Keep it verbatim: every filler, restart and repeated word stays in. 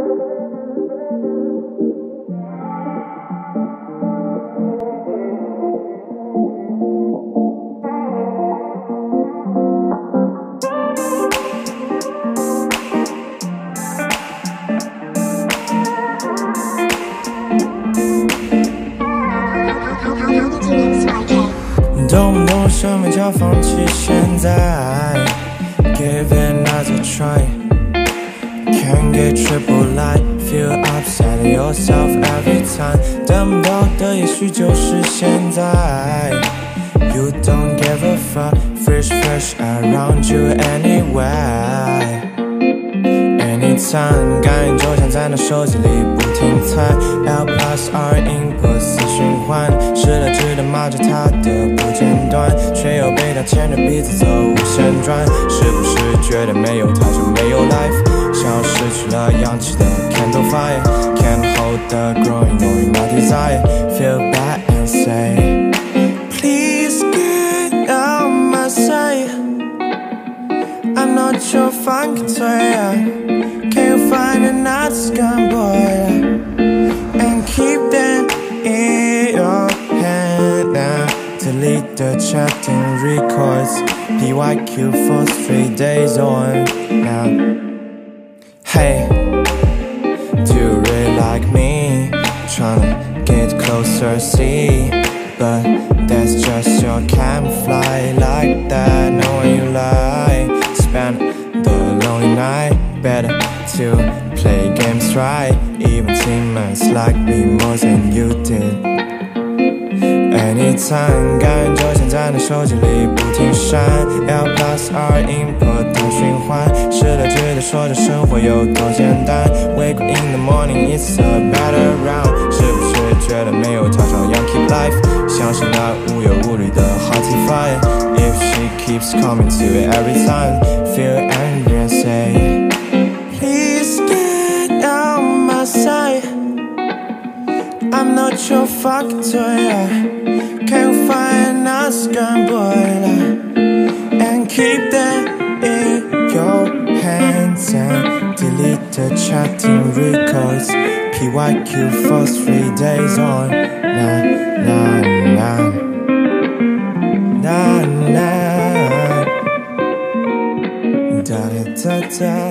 动不动什么叫放弃现在 Give it another try Can't get triple light Feel upset at yourself every time 等不到的也许就是现在 You don't give a fuck Fresh fresh around you anyway Anytime 感应就像在那手机里不停猜 L plus R input 四循环失了智的骂着他的不间断却又被他牵着鼻子走无限转是不是觉得没有他就没有 life 像失去了氧气的 candle fire Can't hold the growing knowing my desire Feel bad and say Please get out my sight I'm not your fucking toy Can you find another scum boy And keep them in your hand now Delete the chatting records P Y Q for three days on now Hey Do you really like me? Tryna get closer, see But that's just your camouflage Like that, knowing you lie Spend the lonely night Better to play games right Even teammates like me more than you did Anytime 感觉就像在那手机里不停闪 L plus R input 的循环失了智的说着生活有多简单 Wake up in the morning it's a better round 是不是觉得没有他照样 keep life 像是那无忧无虑的 hottie fire If she keeps coming to it every time Feel angry and say Please get out my sight I'm not your fucking toy Can you find another scum boy And keep them in your hands And delete the chatting records P Y Q for three days on Nah, nah, nah Nah, nah Da da da da